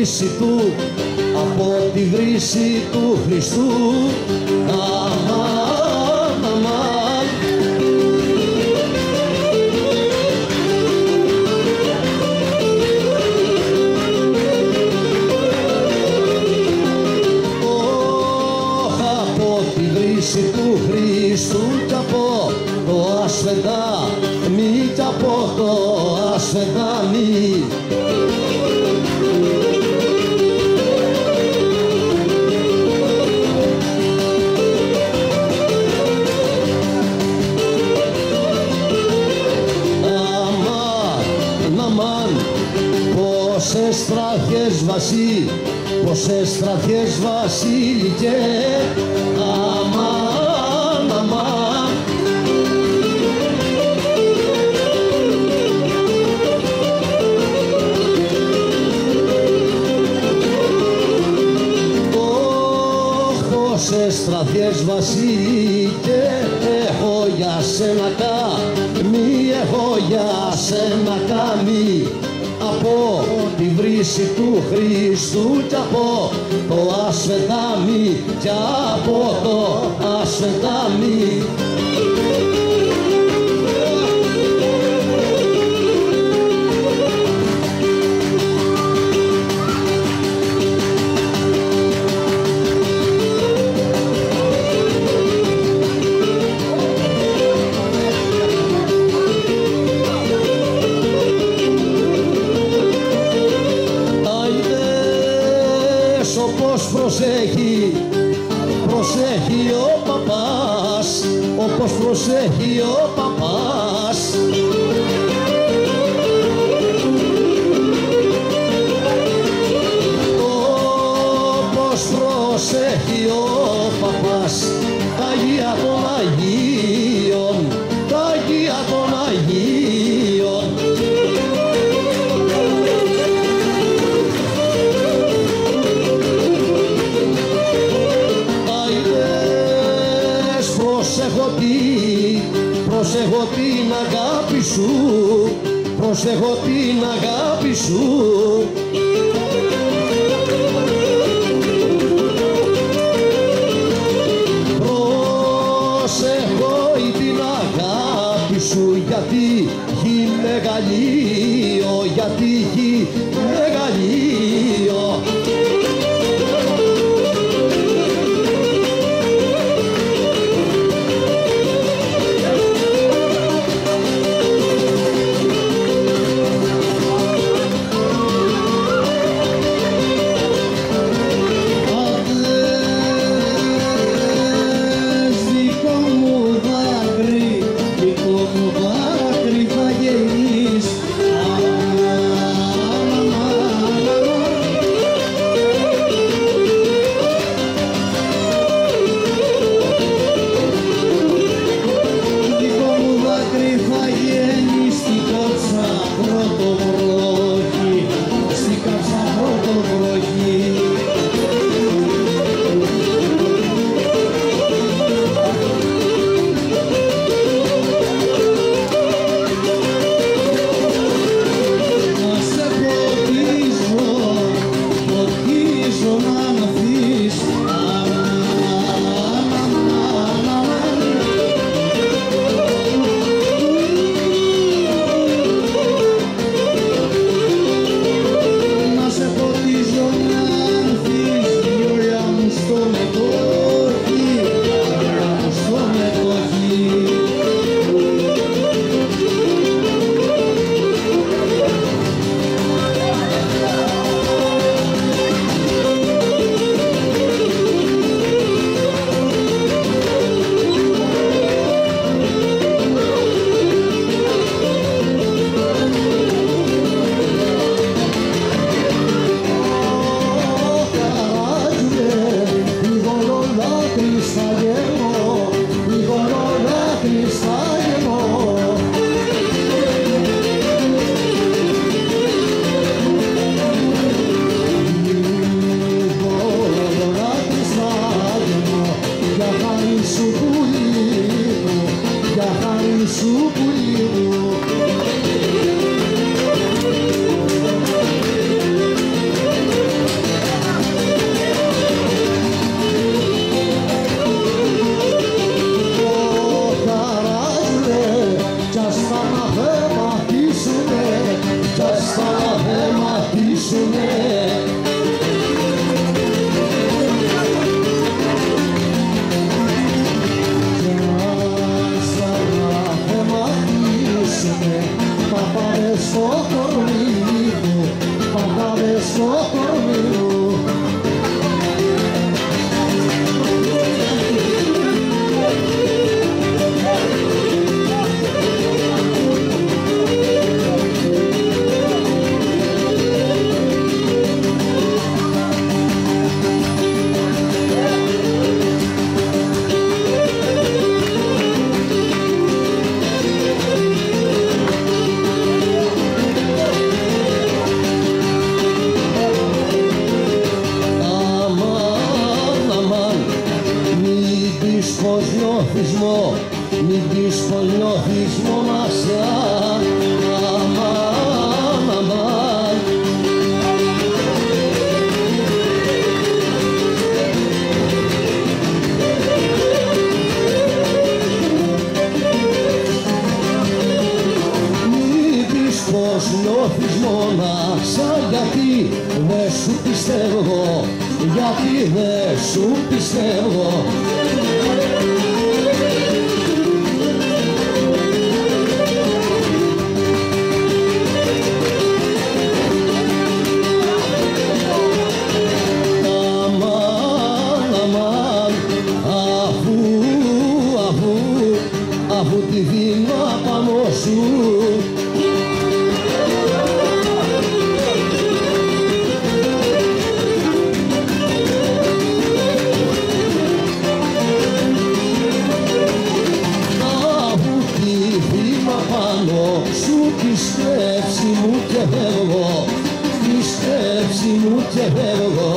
βρύση του, από τη βρύση του Χριστού. Αμάν, αμάν. Από τη βρύση του Χριστού κι από το ασφεντάμι, κι από το ασφεντάμι. Πόσες στράτες πόσες στράτες βασίλικε, αμάν, αμάν. Πόσες στράτες βασίλικε, έχω για σένα καμί, έχω για σένα καμί. Από τη βρύση του Χριστού κι από το ασφεντάμι, κι από το ασφεντάμι. Προσέχει ο παπάς, όπως προσέχει ο παπάς. Όπως προσέχει ο παπάς, τα Αγία των Αγίων, τα Αγία των Αγίων. Προσέχω την αγάπη σου, προσέχω την αγάπη σου. Προσέχω την αγάπη σου, γιατί γη μεγαλείο, γιατί γη μεγαλείο. Μου δάκρυ θα γεννείς, αμάν, αμάν. μαθήσουνε. Και ας αγάπη μαθήσουνε, θα πάμε στο κορμί μου, θα πάμε στο κορμί μου. Μην πεις πως νιώθεις μοναξιά, αμάν, αμάν. Μην πεις πως νιώθεις μοναξιά, γιατί δεν σου πιστεύω, γιατί δεν σου πιστεύω. Αφού τη δίνω απάνω σου. Αφού τη δίνω απάνω σου, τη σκέψη μου και φεύγω, τη σκέψη μου και φεύγω.